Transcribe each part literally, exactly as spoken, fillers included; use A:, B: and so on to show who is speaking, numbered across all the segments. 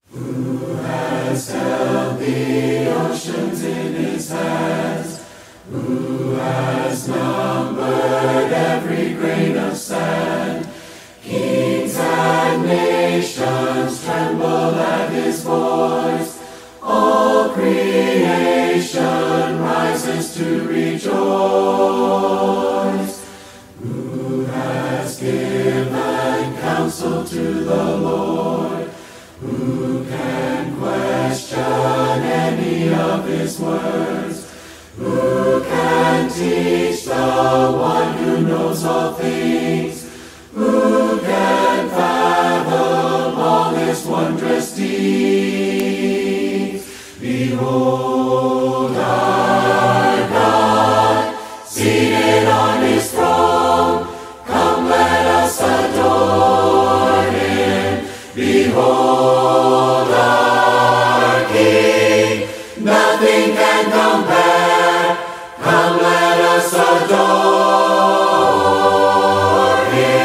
A: Who has held the oceans in his hands? Who has numbered every grain of sand? Kings and nations tremble at his voice. All creation rises to rejoice. Who has given counsel to the Lord? Who can question any of his words? Who can teach the one who knows all things? Who can fathom all his wondrous deeds? Behold our God, seated on his throne. Come, let us adore him. Behold our King, nothing can compare. Come, let us adore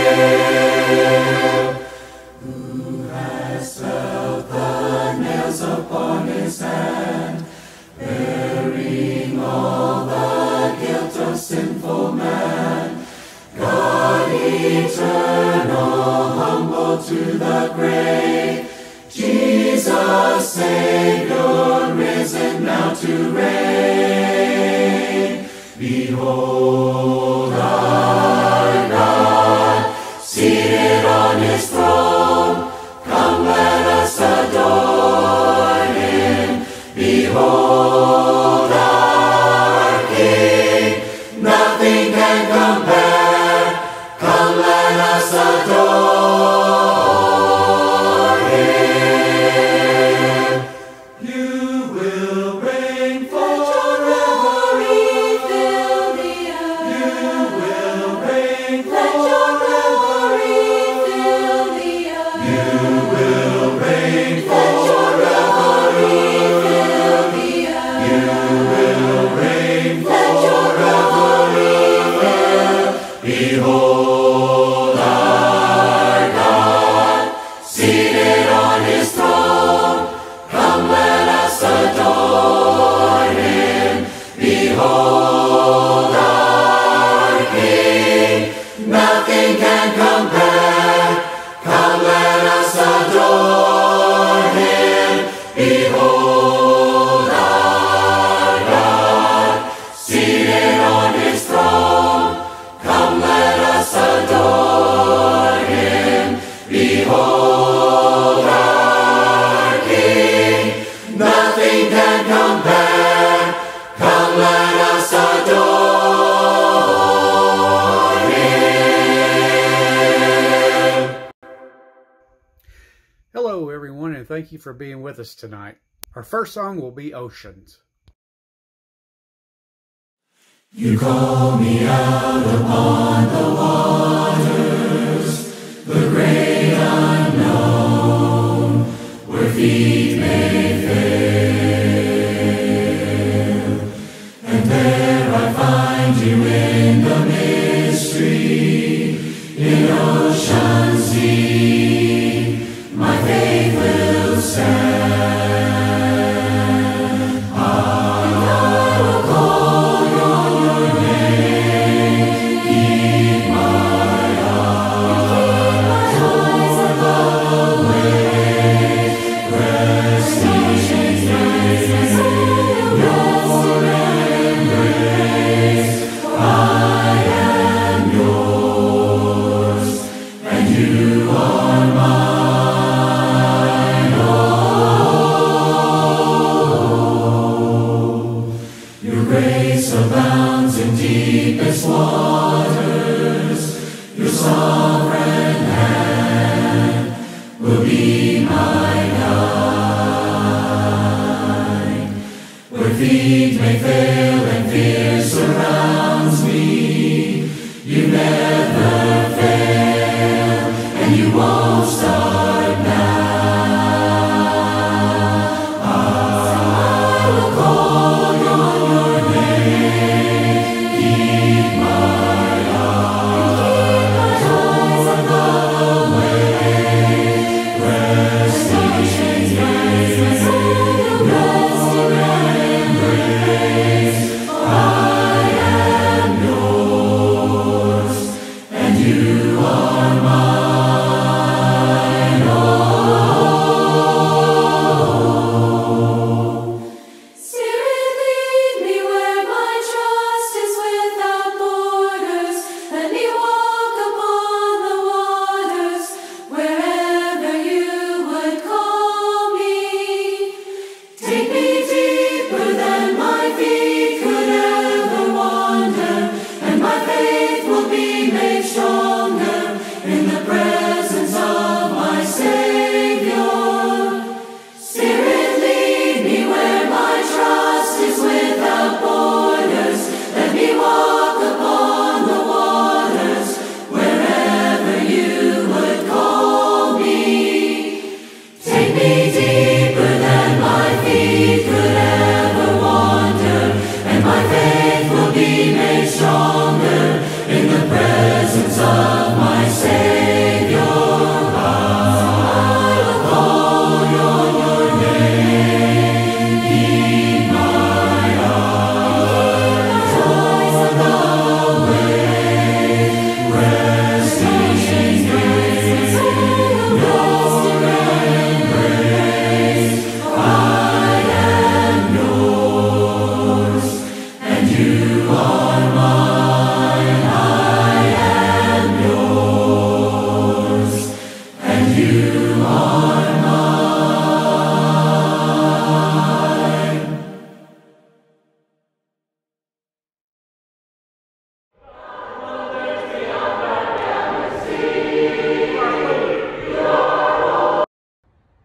A: him. Who has felt the nails upon his hand, bearing all the guilt of sinful man? God eternal, humble to the grave, Jesus Savior, risen now to reign. Behold our God, seated on his throne. Come, let us adore him. Behold our King, nothing can compare. Come, let us adore him. You will reign forever. You will reign forever. You will reign forever. You will reign forever. Behold our God, seated on his throne. Come, let us adore him. Behold our King, nothing can compare. Come, let us adore him. Behold our God, seated on his throne. Come, let us adore him. Behold our King, nothing can compare. Come, let us adore him.
B: Hello, everyone, and thank you for being with us tonight. Our first song will be Oceans.
A: You call me out upon the waters, the great unknown, where feet may fail. And there I find you in the mystery, in ocean's deep, my faith will stand. I will call your name, keep my eyes over the way, resting in your embrace. I am yours, and you are mine. Oh, your grace abounds in deepest waters. Your sovereign hand will be my guide. Where feet may fail and fear surrounds me, you never fail, and you won't start now. I will call your name, keep my eyes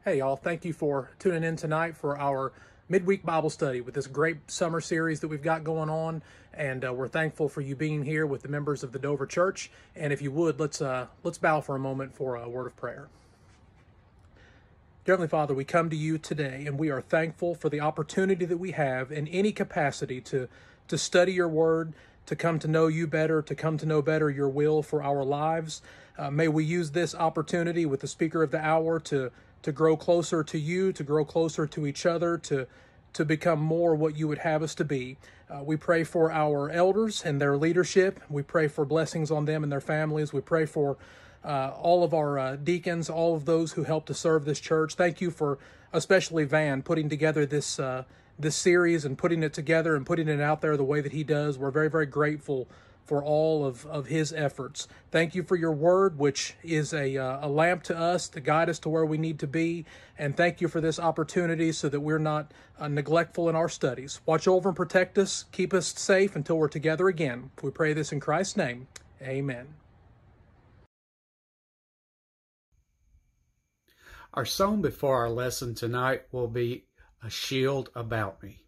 C: Hey, y'all. Thank you for tuning in tonight for our midweek Bible study with this great summer series that we've got going on. And uh, we're thankful for you being here with the members of the Dover Church. And if you would, let's uh, let's bow for a moment for a word of prayer. Dear Heavenly Father, we come to you today, and we are thankful for the opportunity that we have in any capacity to, to study your word, to come to know you better, to come to know better your will for our lives. Uh, may we use this opportunity with the speaker of the hour to to grow closer to you, to grow closer to each other, to to become more what you would have us to be. Uh, we pray for our elders and their leadership. We pray for blessings on them and their families. We pray for uh, all of our uh, deacons, all of those who help to serve this church. Thank you for especially Van putting together this uh, this series and putting it together and putting it out there the way that he does. We're very, very grateful for all of, of his efforts. Thank you for your word, which is a, uh, a lamp to us to guide us to where we need to be. And thank you for this opportunity so that we're not uh, neglectful in our studies. Watch over and protect us. Keep us safe until we're together again. We pray this in Christ's name. Amen.
B: Our song before our lesson tonight will be A Shield About Me.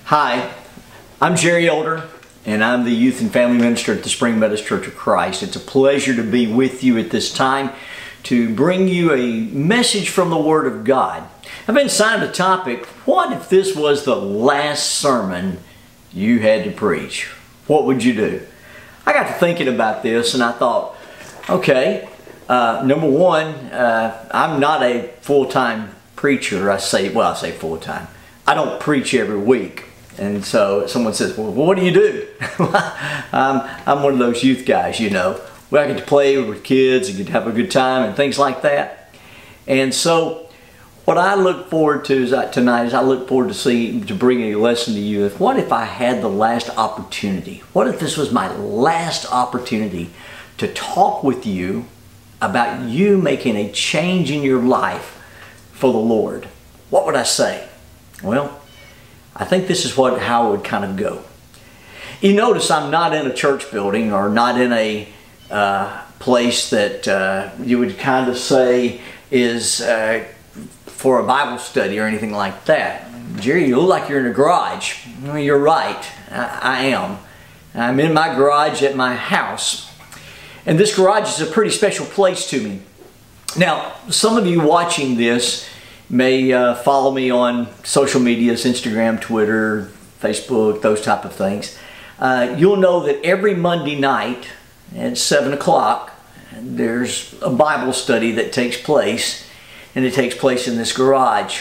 D: Hi, I'm Jerry Older, and I'm the Youth and Family Minister at the Spring Meadows Church of Christ. It's a pleasure to be with you at this time to bring you a message from the Word of God. I've been assigned a topic, what if this was the last sermon you had to preach? What would you do? I got to thinking about this and I thought, okay, uh, number one, uh, I'm not a full-time preacher. I say, well, I say full-time. I don't preach every week. And so someone says, well, what do you do? I'm, I'm one of those youth guys, you know. Where I get to play with kids and get to have a good time and things like that. And so what I look forward to is I, tonight is I look forward to see, to bringing a lesson to you. What if I had the last opportunity? What if this was my last opportunity to talk with you about you making a change in your life for the Lord? What would I say? Well, I think this is what how it would kind of go. You notice I'm not in a church building or not in a uh, place that uh, you would kind of say is uh, for a Bible study or anything like that. Jerry, you look like you're in a garage. Well, you're right. I, I am. I'm in my garage at my house. And this garage is a pretty special place to me. Now, some of you watching this may uh, follow me on social medias, Instagram, Twitter, Facebook, those type of things. Uh, you'll know that every Monday night at seven o'clock, there's a Bible study that takes place, and it takes place in this garage.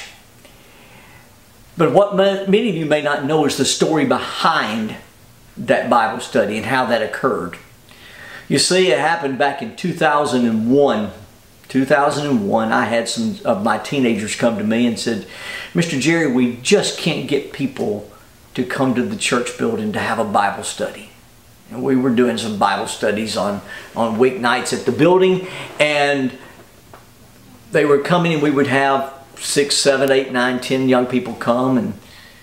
D: But what many of you may not know is the story behind that Bible study and how that occurred. You see, it happened back in two thousand one. two thousand one, I had some of my teenagers come to me and said, Mister Jerry, we just can't get people to come to the church building to have a Bible study. And we were doing some Bible studies on, on weeknights at the building, and they were coming and we would have six, seven, eight, nine, ten young people come. And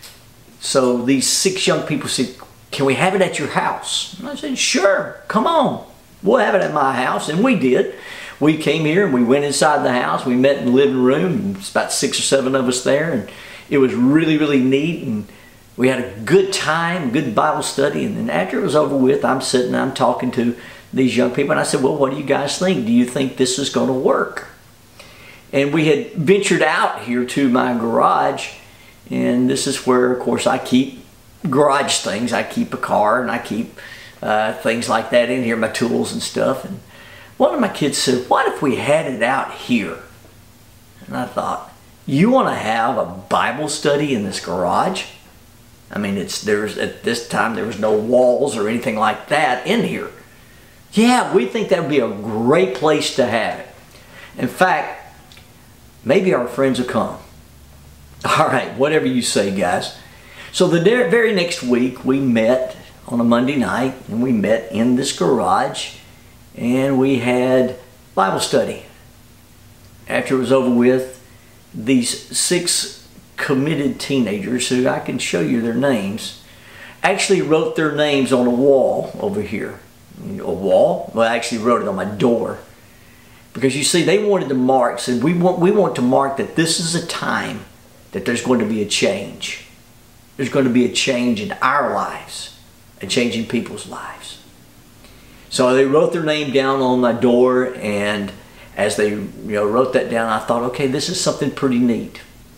D: so these six young people said, can we have it at your house? And I said, sure, come on. We'll have it at my house. And we did. We came here and we went inside the house. We met in the living room. And it's about six or seven of us there. And it was really, really neat. And we had a good time, good Bible study. And then after it was over with, I'm sitting, I'm talking to these young people. And I said, well, what do you guys think? Do you think this is going to work? And we had ventured out here to my garage. And this is where, of course, I keep garage things. I keep a car and I keep uh, things like that in here, my tools and stuff. And one of my kids said, what if we had it out here? And I thought, you want to have a Bible study in this garage? I mean, it's there's at this time there was no walls or anything like that in here. Yeah, we think that would be a great place to have it. In fact, maybe our friends will come. All right, whatever you say, guys. So the very next week, we met on a Monday night, and we met in this garage, and we had Bible study. After it was over with, these six committed teenagers, who I can show you their names, actually wrote their names on a wall over here. A wall? Well, I actually wrote it on my door. Because you see, they wanted to mark, said we want, we want to mark that this is a time that there's going to be a change. There's going to be a change in our lives, a change in people's lives. So they wrote their name down on my door, and as they you know wrote that down, I thought, okay, this is something pretty neat.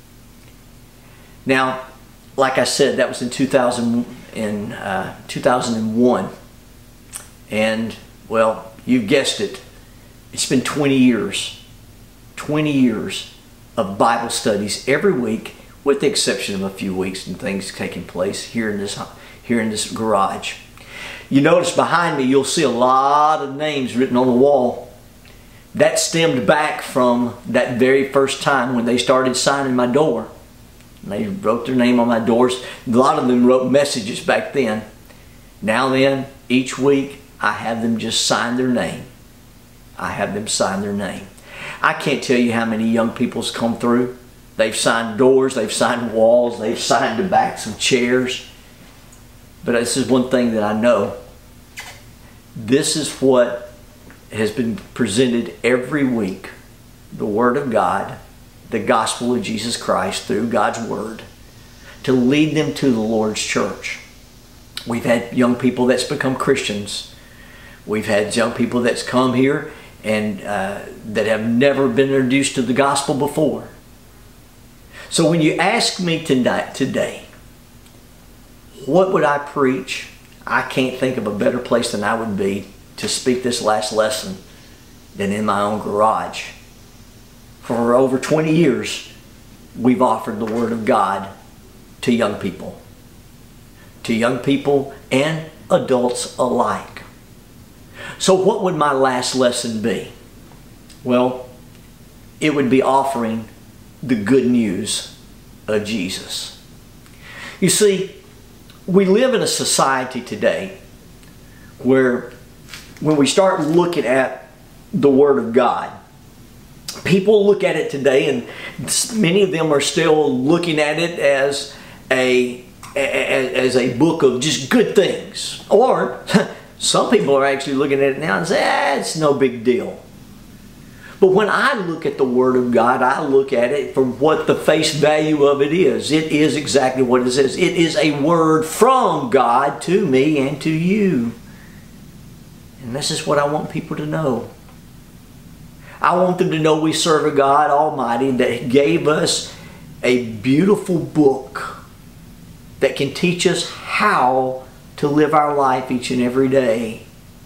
D: Now, like I said, that was in two thousand in uh, two thousand one, and well, you guessed it, it's been twenty years, twenty years of Bible studies every week, with the exception of a few weeks and things taking place here in this here in this garage. You notice behind me, you'll see a lot of names written on the wall. That stemmed back from that very first time when they started signing my door. And they wrote their name on my doors. A lot of them wrote messages back then. Now then, each week, I have them just sign their name. I have them sign their name. I can't tell you how many young people's come through. They've signed doors, they've signed walls, they've signed the backs of chairs. But this is one thing that I know. This is what has been presented every week. The Word of God, the gospel of Jesus Christ through God's Word, to lead them to the Lord's church. We've had young people that's become Christians. We've had young people that's come here and uh, that have never been introduced to the gospel before. So when you ask me tonight, today, what would I preach? I can't think of a better place than I would be to speak this last lesson than in my own garage. For over twenty years, we've offered the Word of God to young people. To young people and adults alike. So what would my last lesson be? Well, it would be offering the good news of Jesus. You see, we live in a society today where when we start looking at the Word of God, people look at it today, and many of them are still looking at it as a as a book of just good things. Or some people are actually looking at it now and say, ah, it's no big deal. But when I look at the Word of God, I look at it for what the face value of it is. It is exactly what it says. It is a word from God to me and to you. And this is what I want people to know. I want them to know we serve a God Almighty that gave us a beautiful book that can teach us how to live our life each and every day.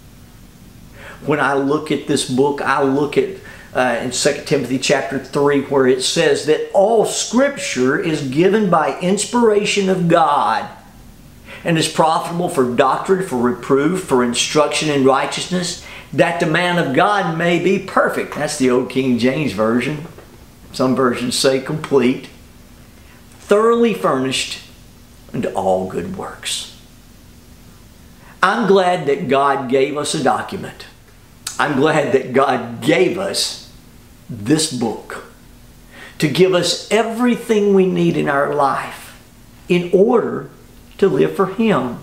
D: When I look at this book, I look at uh, in Second Timothy chapter three, where it says that all Scripture is given by inspiration of God and is profitable for doctrine, for reproof, for instruction in righteousness, that the man of God may be perfect. That's the old King James Version. Some versions say complete, thoroughly furnished unto all good works. I'm glad that God gave us a document. I'm glad that God gave us this book to give us everything we need in our life in order to live for Him.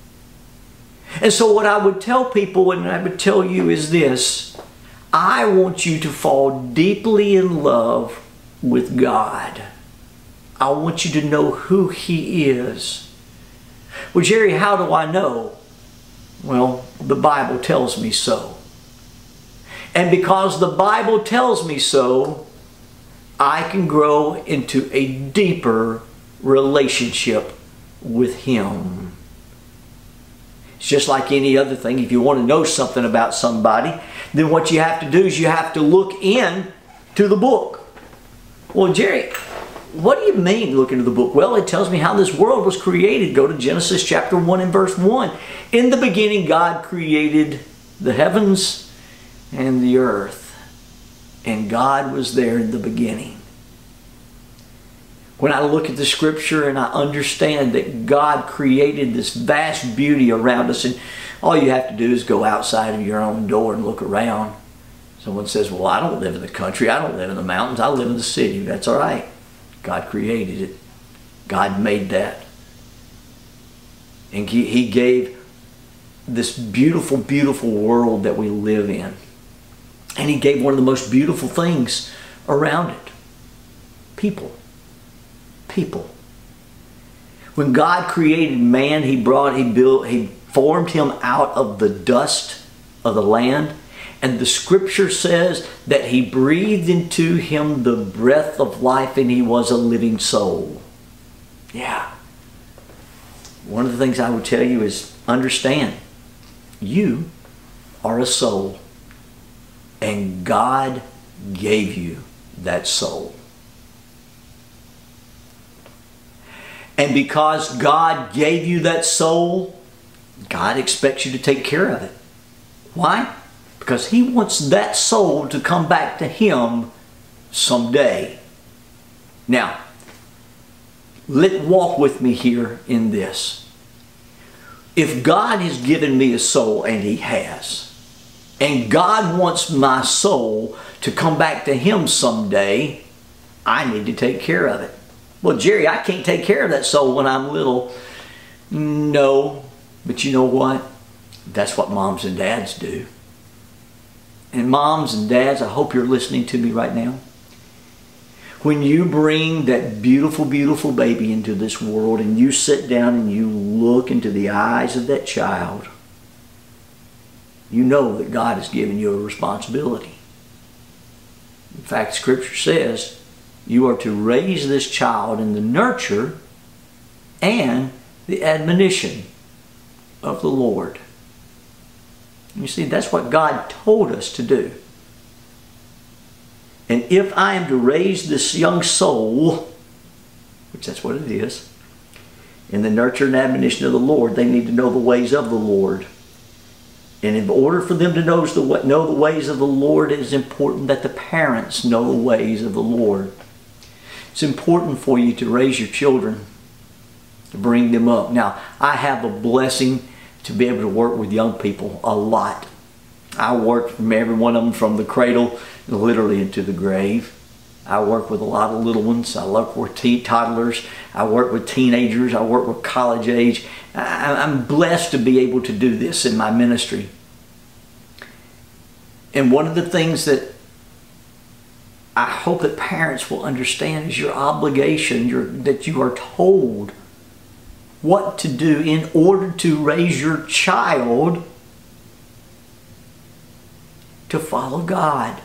D: And so what I would tell people and I would tell you is this: I want you to fall deeply in love with God. I want you to know who He is. Well, Jerry, how do I know? Well, the Bible tells me so. And because the Bible tells me so, I can grow into a deeper relationship with Him. It's just like any other thing. If you want to know something about somebody, then what you have to do is you have to look in to the book. Well, Jerry, what do you mean look into the book? Well, it tells me how this world was created. Go to Genesis chapter one and verse one. In the beginning, God created the heavens and the earth. And God was there in the beginning. When I look at the Scripture and I understand that God created this vast beauty around us, and all you have to do is go outside of your own door and look around. Someone says, well, I don't live in the country. I don't live in the mountains. I live in the city. That's all right. God created it. God made that. And He, he gave this beautiful, beautiful world that we live in. And He gave one of the most beautiful things around it. People. People. When God created man, He brought, He built, He formed him out of the dust of the land. And the Scripture says that He breathed into him the breath of life, and he was a living soul. Yeah. One of the things I would tell you is understand, you are a soul. And God gave you that soul. And because God gave you that soul, God expects you to take care of it. Why? Because He wants that soul to come back to Him someday. Now, let walk with me here in this. If God has given me a soul, and He has, and God wants my soul to come back to Him someday, I need to take care of it. Well, Jerry, I can't take care of that soul when I'm little. No, but you know what? That's what moms and dads do. And moms and dads, I hope you're listening to me right now. When you bring that beautiful, beautiful baby into this world and you sit down and you look into the eyes of that child, you know that God has given you a responsibility. In fact, Scripture says you are to raise this child in the nurture and the admonition of the Lord. You see, that's what God told us to do. And if I am to raise this young soul, which that's what it is, in the nurture and admonition of the Lord, they need to know the ways of the Lord. And in order for them to know the, know the ways of the Lord, it is important that the parents know the ways of the Lord. It's important for you to raise your children, to bring them up. Now, I have a blessing to be able to work with young people a lot. I work from every one of them from the cradle literally into the grave. I work with a lot of little ones. I work with teen toddlers. I work with teenagers. I work with college age. I'm blessed to be able to do this in my ministry. And one of the things that I hope that parents will understand is your obligation, your, that you are told what to do in order to raise your child to follow God.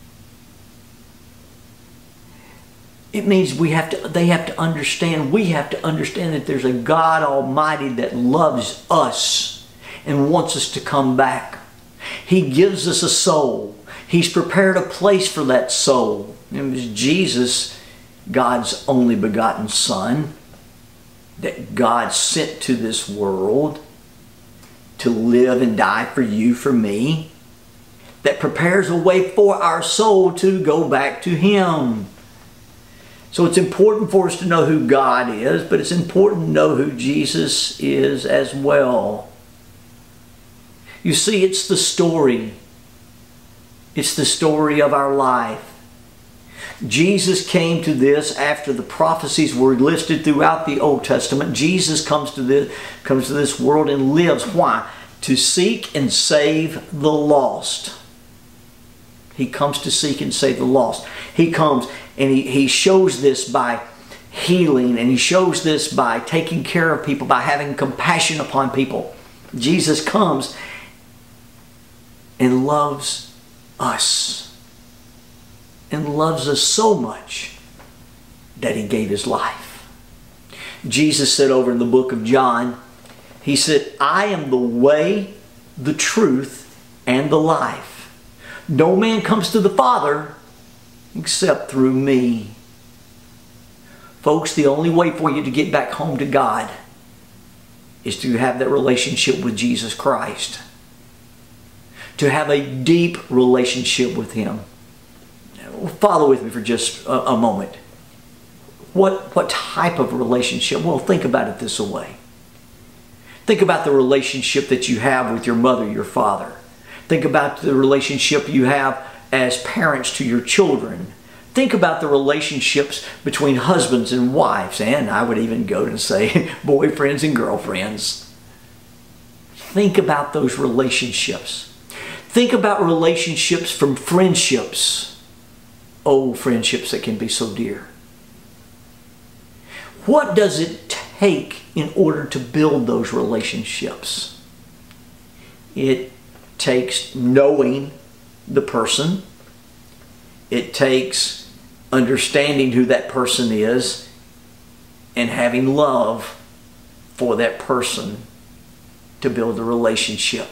D: It means we have to, they have to understand, we have to understand that there's a God Almighty that loves us and wants us to come back. He gives us a soul. He's prepared a place for that soul. It was Jesus, God's only begotten Son, that God sent to this world to live and die for you, for me, that prepares a way for our soul to go back to Him. So it's important for us to know who God is, but it's important to know who Jesus is as well. You see, it's the story. It's the story of our life. Jesus came to this after the prophecies were listed throughout the Old Testament. Jesus comes to this, comes to this world and lives. Why? To seek and save the lost. He comes to seek and save the lost. He comes and he, he shows this by healing, and he shows this by taking care of people, by having compassion upon people. Jesus comes and loves us, and loves us so much that He gave His life. Jesus said over in the book of John, He said, I am the way, the truth, and the life. No man comes to the Father except through me. Folks, the only way for you to get back home to God is to have that relationship with Jesus Christ. To have a deep relationship with Him. Follow with me for just a, a moment. What, what type of relationship? Well, think about it this way. Think about the relationship that you have with your mother, your father. Think about the relationship you have as parents to your children. Think about the relationships between husbands and wives, and I would even go to say boyfriends and girlfriends. Think about those relationships. Think about relationships from friendships. Oh, friendships that can be so dear. What does it take in order to build those relationships? It takes knowing the person. It takes understanding who that person is and having love for that person to build a relationship.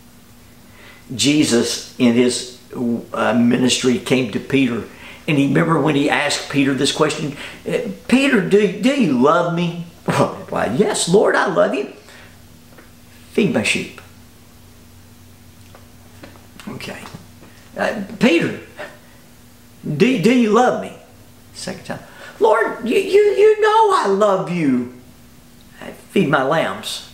D: Jesus, in His uh, ministry, came to Peter, and he remember when He asked Peter this question, Peter, do, do you love me? Why, yes, Lord, I love you. Feed my sheep. Okay. Uh, Peter, do, do you love me? Second time. Lord, you, you, you know I love you. I feed my lambs.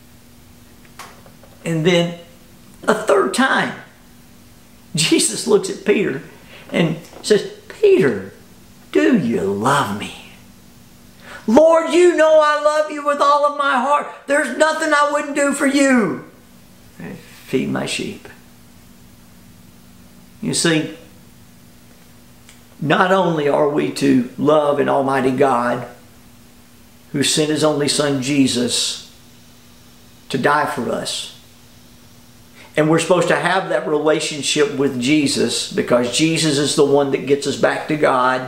D: And then a third time, Jesus looks at Peter and says, Peter, do you love me? Lord, you know I love you with all of my heart. There's nothing I wouldn't do for you. Feed my sheep. You see, not only are we to love an almighty God who sent his only son Jesus to die for us, and we're supposed to have that relationship with Jesus because Jesus is the one that gets us back to God,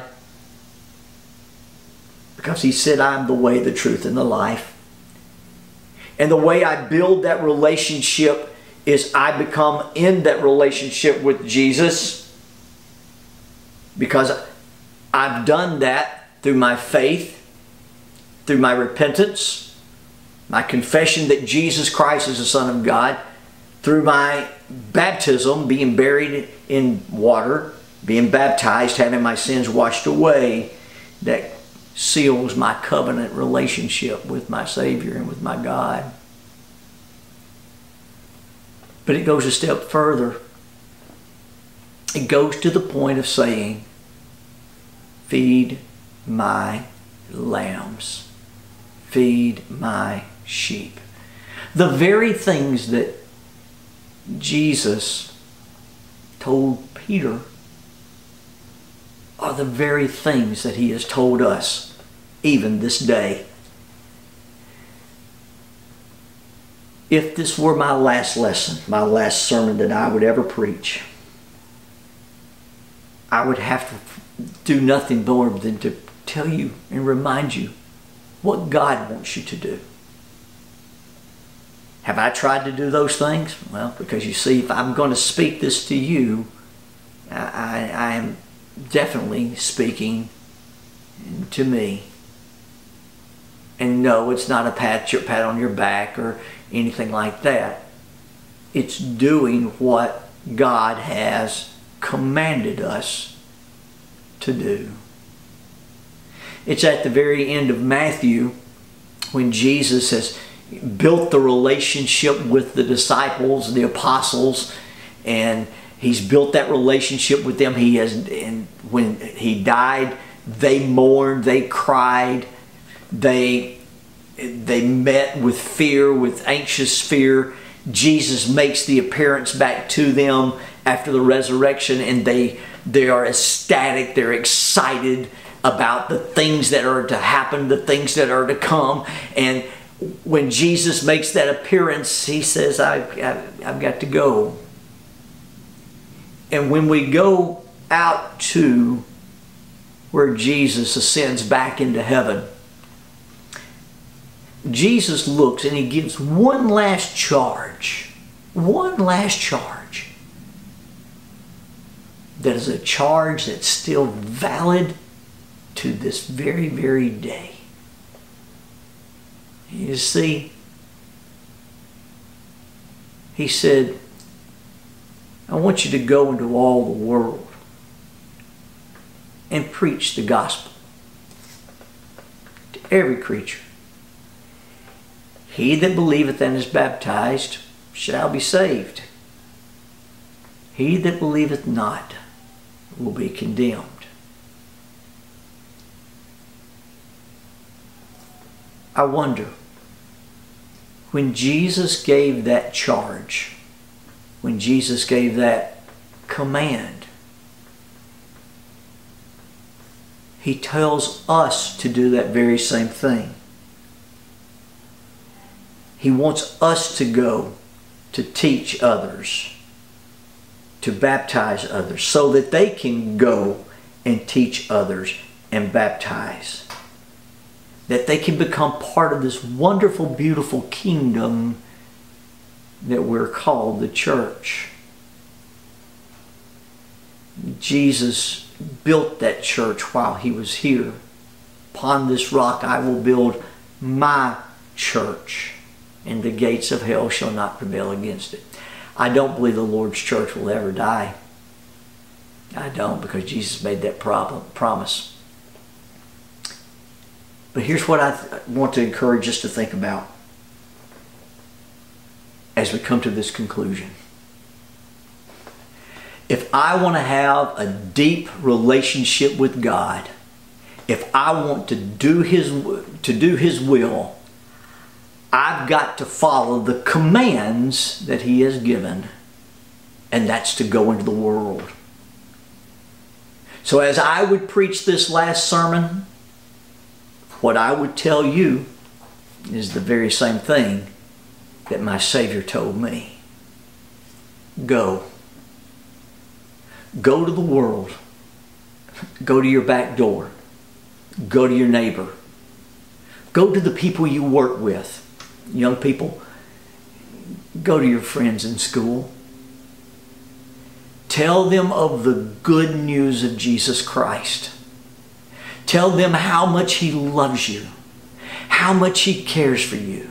D: because he said, I'm the way, the truth, and the life. And the way I build that relationship is I become in that relationship with Jesus, because I've done that through my faith, through my repentance, my confession that Jesus Christ is the Son of God, through my baptism, being buried in water, being baptized, having my sins washed away. That seals my covenant relationship with my Savior and with my God. But it goes a step further. It goes to the point of saying, feed my lambs. Feed my sheep. The very things that Jesus told Peter are the very things that he has told us even this day. If this were my last lesson, my last sermon that I would ever preach, I would have to do nothing more than to tell you and remind you what God wants you to do. Have I tried to do those things? Well, because you see, if I'm going to speak this to you, I, I am definitely speaking to me. And no, it's not a pat, pat on your back or anything like that. It's doing what God has commanded us to do. It's at the very end of Matthew when Jesus has built the relationship with the disciples, the apostles, and he's built that relationship with them. He has, and when he died, they mourned, they cried, they they met with fear, with anxious fear. Jesus makes the appearance back to them after the resurrection, and they they are ecstatic, they're excited about the things that are to happen, the things that are to come. And when Jesus makes that appearance, he says, I've, I've, I've got to go. And when we go out to where Jesus ascends back into heaven, Jesus looks and he gives one last charge. One last charge. That is a charge that's still valid to this very, very day. You see, he said, I want you to go into all the world and preach the gospel to every creature. He that believeth and is baptized shall be saved. He that believeth not will be condemned. I wonder, when Jesus gave that charge, when Jesus gave that command, he tells us to do that very same thing. He wants us to go to teach others, to baptize others, so that they can go and teach others and baptize. That they can become part of this wonderful, beautiful kingdom that we're called the church. Jesus built that church while he was here. Upon this rock I will build my church, and the gates of hell shall not prevail against it. I don't believe the Lord's church will ever die. I don't, because Jesus made that problem, promise. But here's what I want to encourage us to think about as we come to this conclusion. If I want to have a deep relationship with God, if I want to do His, to do His will, I've got to follow the commands that He has given, and that's to go into the world. So as I would preach this last sermon, what I would tell you is the very same thing that my Savior told me. Go. Go to the world. Go to your back door. Go to your neighbor. Go to the people you work with. Young people, go to your friends in school. Tell them of the good news of Jesus Christ. Tell them how much He loves you, how much He cares for you.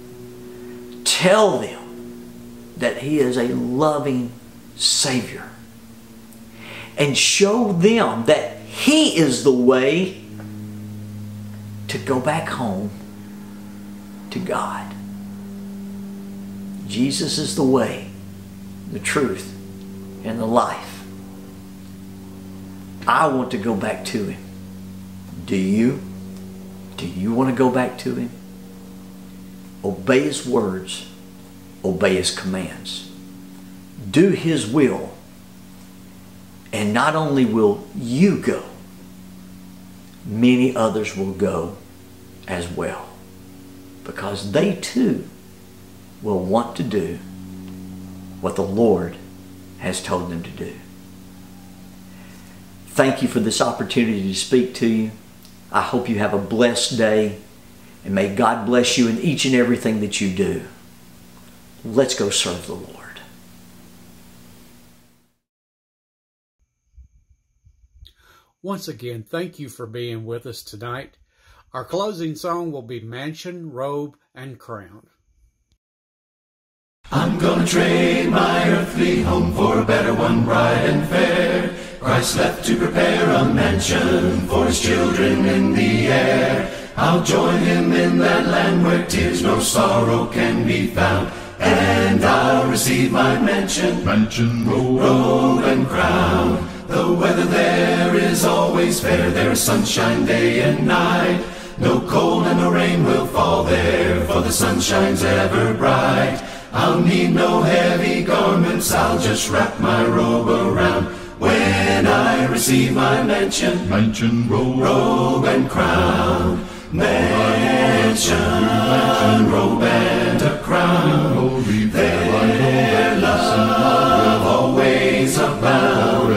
D: Tell them that He is a loving Savior. And show them that He is the way to go back home to God. Jesus is the way, the truth, and the life. I want to go back to Him. Do you? Do you want to go back to Him? Obey His words. Obey His commands. Do His will. And not only will you go, many others will go as well. Because they too will want to do what the Lord has told them to do. Thank you for this opportunity to speak to you. I hope you have a blessed day, and may God bless you in each and everything that you do. Let's go serve the Lord.
B: Once again, thank you for being with us tonight. Our closing song will be Mansion, Robe, and Crown.
A: I'm gonna trade my earthly home for a better one, bright and fair. Christ left to prepare a mansion for His children in the air. I'll join Him in that land where tears no sorrow can be found, and I'll receive my mansion, mansion, robe, robe and crown. The weather there is always fair, there is sunshine day and night. No cold and no rain will fall there, for the sun shines ever bright. I'll need no heavy garments, I'll just wrap my robe around when I receive my mansion, mansion, robe, robe and crown. Mansion, mansion, robe and a crown. There love always abound.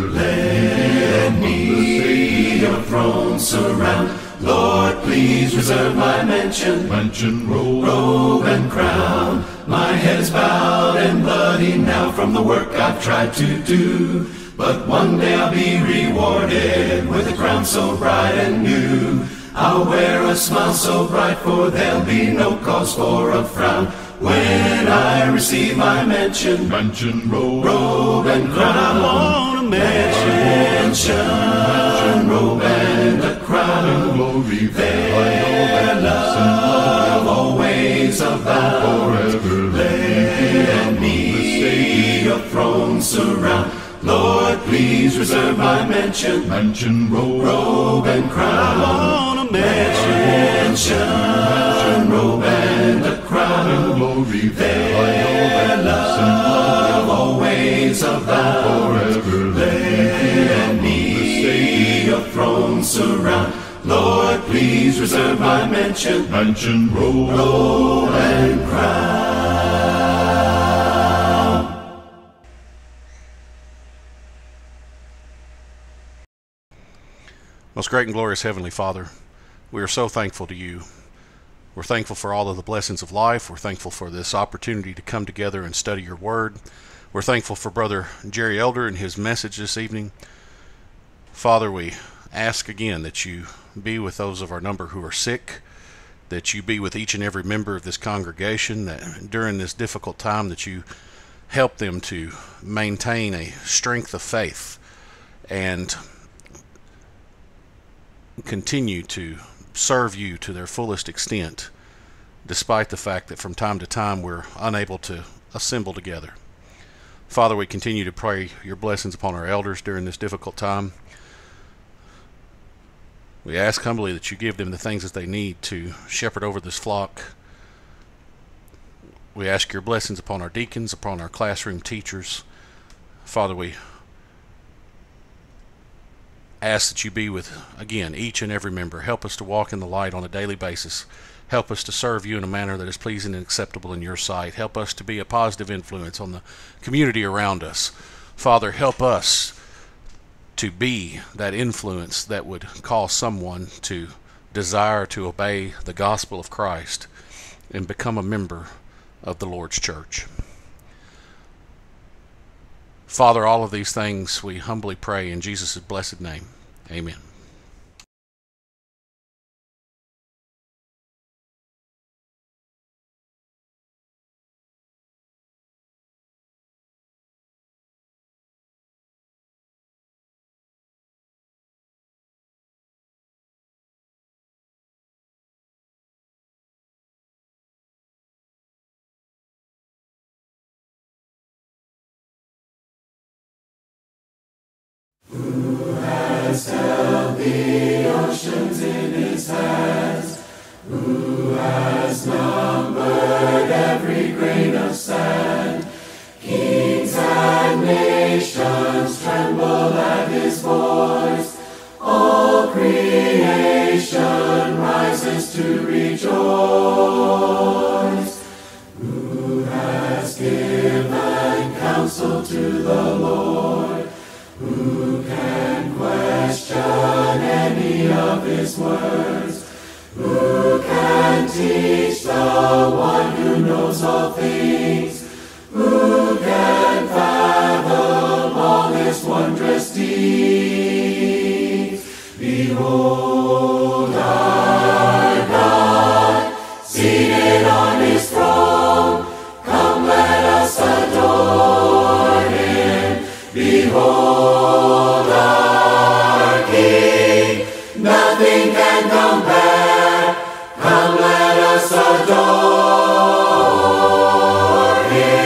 A: Let me your throne surround. Lord, please reserve my mansion, mansion, robe, robe and crown. My head is bowed and bloody now from the work I've tried to do, but one day I'll be rewarded with a crown so bright and new. I'll wear a smile so bright, for there'll be no cause for a frown when I receive my mansion, mansion, robe, robe and crown. I want a mansion, mansion, robe and a crown. Glory, there love always abound. Let me your throne surround. Lord, please reserve my mansion, mansion, robe, robe and crown. I want a mansion, mansion, robe and a crown. Glory, there love always abound. Let me your throne surround. Lord, please reserve my mansion, mansion, robe, robe and crown.
E: Most great and glorious Heavenly Father, we are so thankful to You. We're thankful for all of the blessings of life. We're thankful for this opportunity to come together and study Your Word. We're thankful for Brother Jerry Elder and his message this evening. Father, we ask again that You be with those of our number who are sick, that You be with each and every member of this congregation, that during this difficult time that You help them to maintain a strength of faith and continue to serve You to their fullest extent, despite the fact that from time to time we're unable to assemble together. Father, we continue to pray Your blessings upon our elders during this difficult time. We ask humbly that You give them the things that they need to shepherd over this flock. We ask Your blessings upon our deacons, upon our classroom teachers. Father, we ask that you be with, again, each and every member. Help us to walk in the light on a daily basis. Help us to serve you in a manner that is pleasing and acceptable in your sight. Help us to be a positive influence on the community around us. Father, help us to be that influence that would cause someone to desire to obey the gospel of Christ and become a member of the Lord's church. Father, all of these things we humbly pray in Jesus' blessed name. Amen.
A: Who has held the oceans in his hands? Who has numbered every grain of sand? Kings and nations tremble at his voice. All creation rises to rejoice. Who has given counsel to the Lord? Who can question any of his words? Who can teach the one who knows all things? Who can fathom all his wondrous deeds? Behold our God, seated on his throne. Come, let us adore him. Behold our King, nothing can compare. Come, let us adore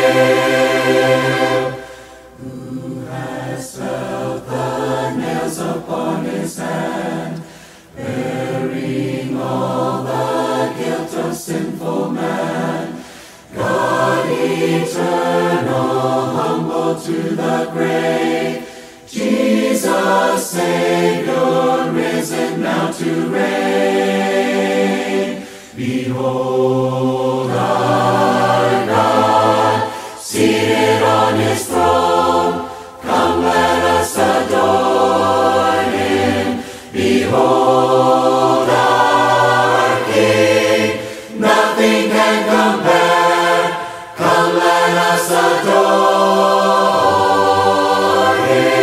A: him. Who has felt the nails upon his hand, bearing all the guilt of sinful man? God eternal, humble to the grave, Jesus Savior, risen now to reign. Behold our God, seated on his throne. Come, let us adore him. Behold our King, nothing can compare. Come, let us adore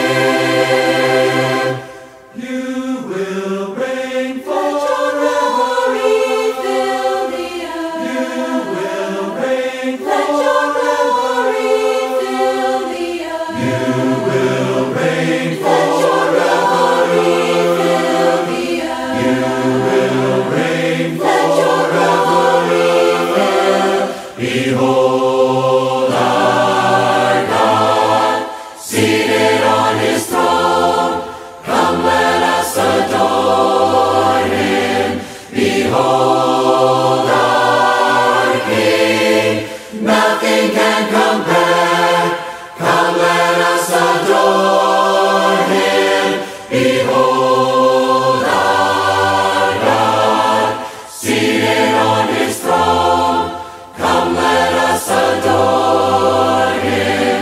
A: him. You will reign forever.
F: Fill the earth.
A: You will reign
F: Let your glory fill the earth.
A: You will reign
F: Let your glory fill the earth.
A: You will reign
F: Let your glory fill.
A: Behold our God, seated on his throne. Come, let us adore him. Behold our King, nothing can compare. Come, let us adore him. Behold our God, seated on his throne. Come, let us adore him.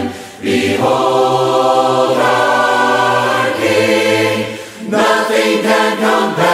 A: Behold our King, nothing can compare.